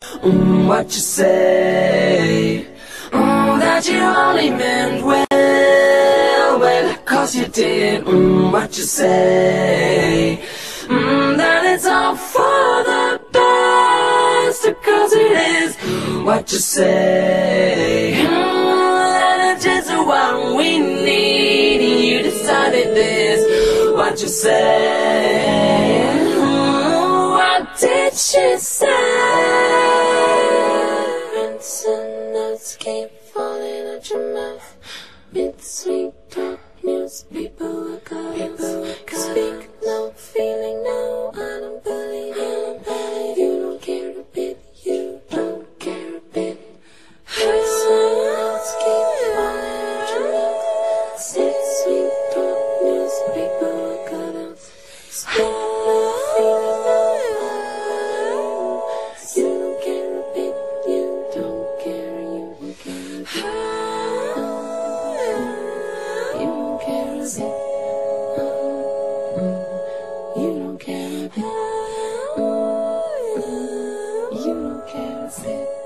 What you say? That you only meant well, 'cause you did. What you say? That it's all for the best, 'cause it is. What you say? That it's just what we need. You decided this. What you say? What did she say? Rinse and notes keep falling out your mouth. Bittersweet talk news, people are caught. Speak no, feeling no, I don't believe it. You don't care a bit, you don't care a bit. Rinse and notes keep falling out your mouth. Bittersweet talk news, people are caught. Speak no, feeling no, you don't care a bit, you don't care, you don't care a bit. You don't care a bit. You don't care a bit. You don't care a bit.